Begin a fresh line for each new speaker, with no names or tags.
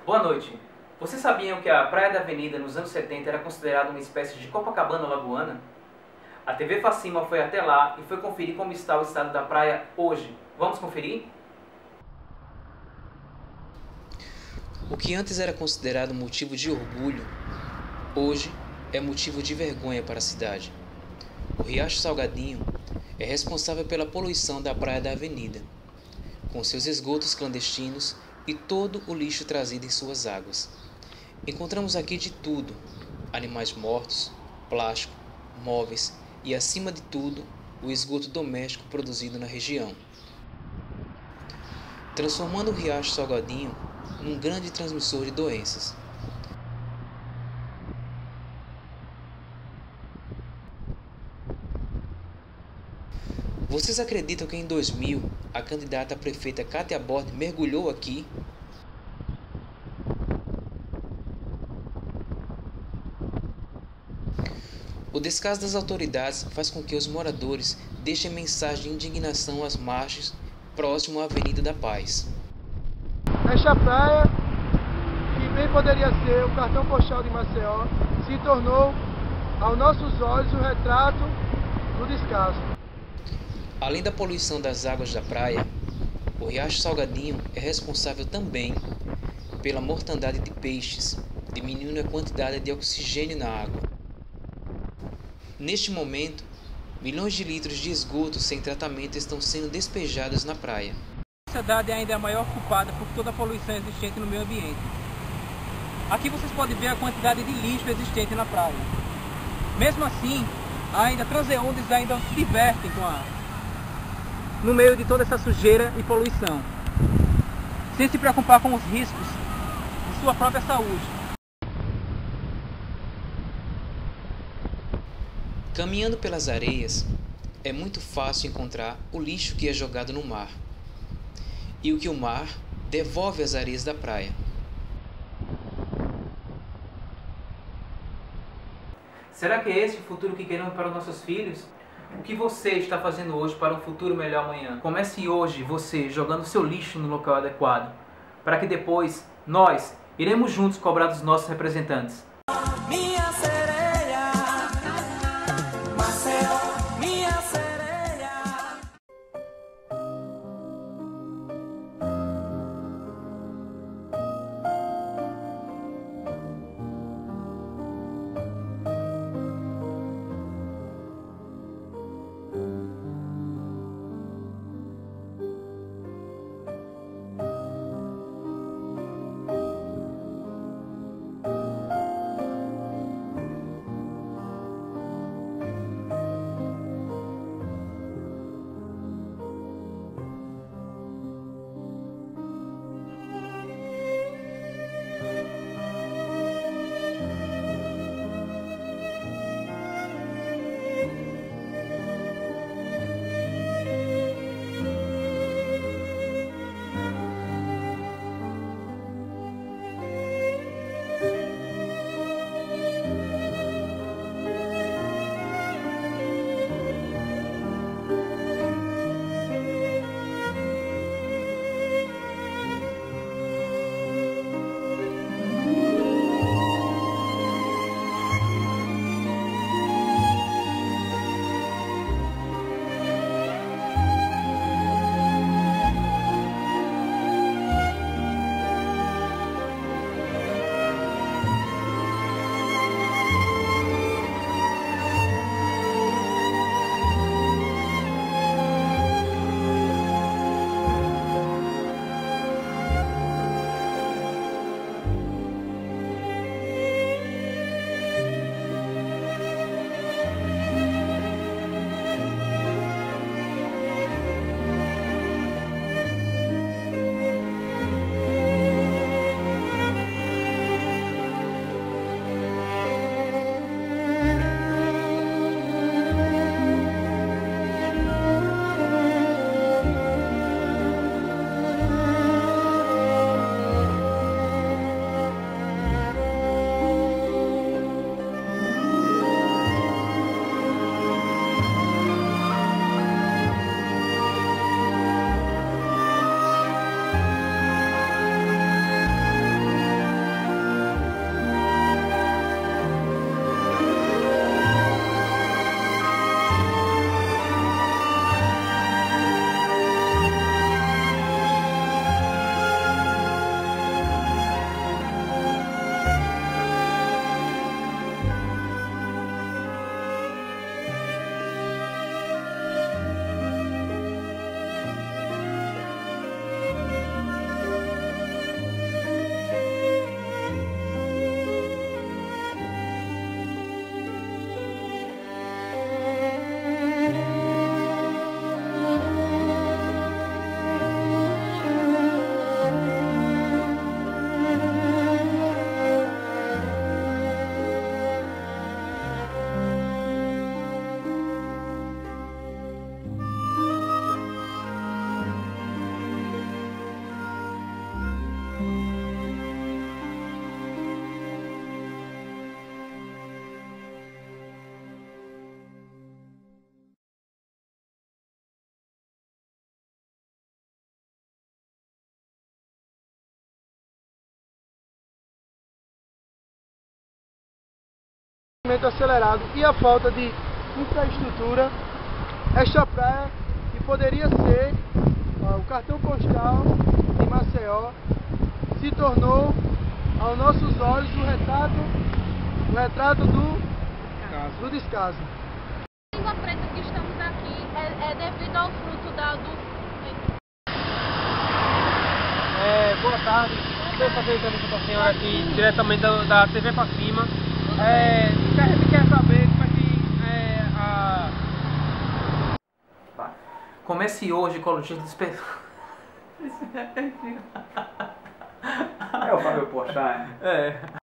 Boa noite. Vocês sabiam que a Praia da Avenida nos anos 70 era considerada uma espécie de Copacabana lagoana? A TV Facima foi até lá e foi conferir como está o estado da praia hoje. Vamos conferir?
O que antes era considerado motivo de orgulho, hoje é motivo de vergonha para a cidade. O Riacho Salgadinho é responsável pela poluição da Praia da Avenida, com seus esgotos clandestinos e todo o lixo trazido em suas águas. Encontramos aqui de tudo: animais mortos, plástico, móveis e, acima de tudo, o esgoto doméstico produzido na região, transformando o Riacho Salgadinho num grande transmissor de doenças. Vocês acreditam que em 2000 a candidata a prefeita Cátia Bort mergulhou aqui? O descaso das autoridades faz com que os moradores deixem mensagem de indignação às margens próximo à Avenida da Paz.
Esta praia, que bem poderia ser o cartão postal de Maceió, se tornou, aos nossos olhos, o retrato do descaso.
Além da poluição das águas da praia, o Riacho Salgadinho é responsável também pela mortandade de peixes, diminuindo a quantidade de oxigênio na água. Neste momento, milhões de litros de esgoto sem tratamento estão sendo despejados na praia.
A cidade ainda é a maior culpada por toda a poluição existente no meio ambiente. Aqui vocês podem ver a quantidade de lixo existente na praia. Mesmo assim, ainda transeuntes ainda se divertem no meio de toda essa sujeira e poluição, sem se preocupar com os riscos de sua própria saúde.
Caminhando pelas areias, é muito fácil encontrar o lixo que é jogado no mar e o que o mar devolve às areias da praia.
Será que é esse o futuro que queremos para os nossos filhos? O que você está fazendo hoje para um futuro melhor amanhã? Comece hoje você jogando seu lixo no local adequado, para que depois nós iremos juntos cobrar dos nossos representantes.
Minha sereia, Maceió, minha sereia.
acelerado e a falta de infraestrutura, esta praia, que poderia ser o cartão postal de Maceió, se tornou, aos nossos olhos, o retrato do descaso.
A língua preta que estamos aqui é devido ao fruto
Boa tarde, estou fazendo entrevista com a senhora aqui diretamente da TV pra Cima. A gente quer saber como é que
Comece hoje com o objetivo de despertar.
É o Fábio Porchat,
É.